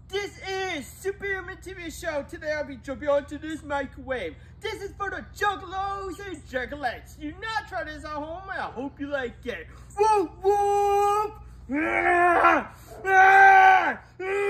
This is Superhuman TV show. Today I'll be jumping onto this microwave. This is for the juggalos and juggalettes. Do not try this at home, and I hope you like it. Whoop, whoop!